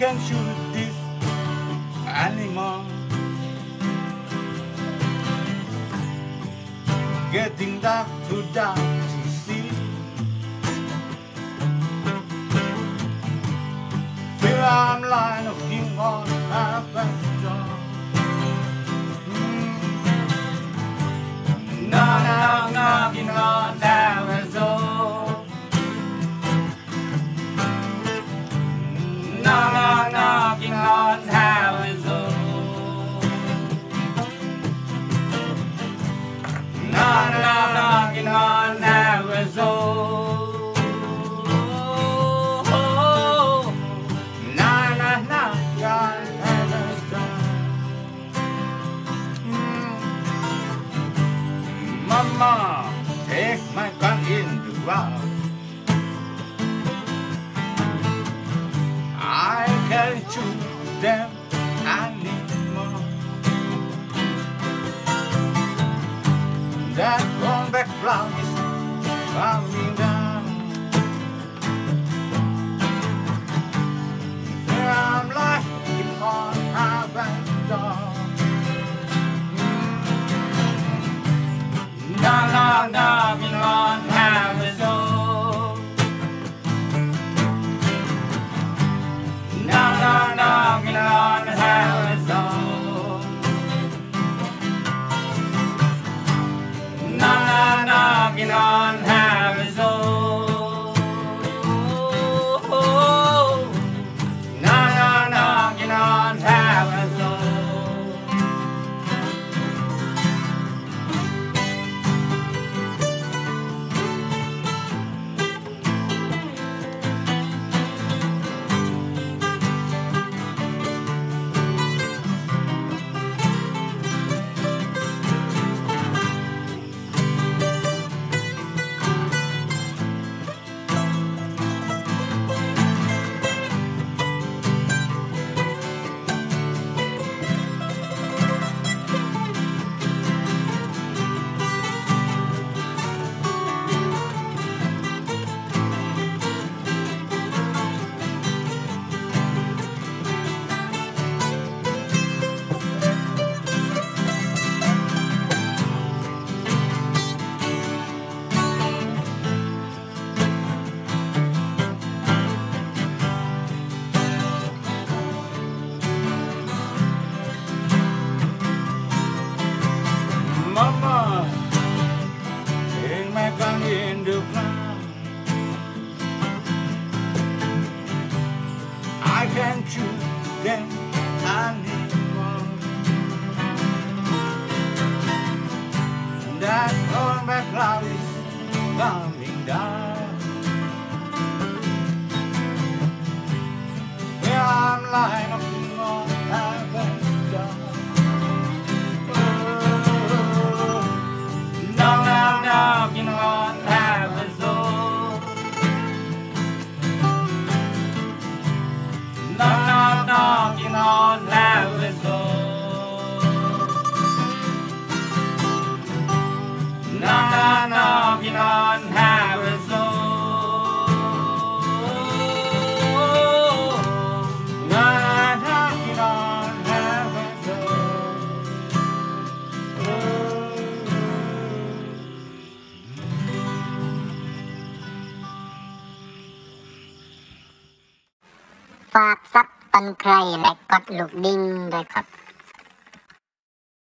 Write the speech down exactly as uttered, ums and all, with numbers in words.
can't shoot this anymore. Getting dark, too dark to see. Feel I'm lying looking on heaven's door. Knock, knock, knocking on heaven's door. Knock, knock, knocking on heaven's door. Knock, knock, knocking on heaven's door. Knock, knock, knocking on heaven's door. Mama, take my gun in the ground. I can't shoot them anymore. That comeback cloud is coming down. Here I'm lying on heaven's door. Knock, knock, knocking on heaven's door. Knock, knock, knocking on heaven's door. Knock, knock, knocking on heaven's door. Knock, knock, knocking on heaven's door. Mama, take my gun in the ground. I can't shoot them anymore. That comeback cloud is coming down. Where I'm lying on heaven's door. Knocking on heaven's door. Knock, knock, knocking on heaven's door. Knock, knock, knocking on heaven's door. Knock, knocking on heaven's door. ฝากซับตอนใครและกดลูกดิ้งด้วยครับ